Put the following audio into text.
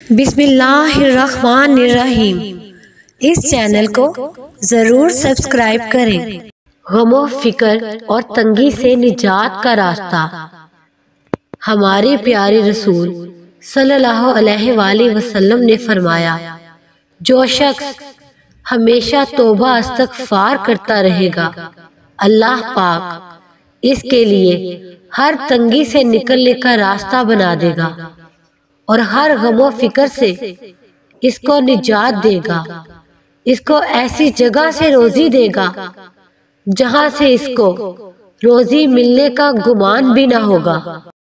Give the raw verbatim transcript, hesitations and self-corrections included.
बिस्मिल्लाहिर्रहमानिर्रहीम। इस चैनल को ज़रूर सब्सक्राइब करें। गमो फिक्र और तंगी से निजात का रास्ता। हमारे प्यारे रसूल सल्लल्लाहु अलैहि वसल्लम ने फरमाया, जो शख्स हमेशा तौबा इस्तग़फ़ार करता रहेगा, अल्लाह पाक इसके लिए हर तंगी से निकलने का रास्ता बना देगा और हर गमो फिक्र से इसको निजात देगा। इसको ऐसी जगह से रोजी देगा जहां से इसको रोजी मिलने का गुमान भी ना होगा।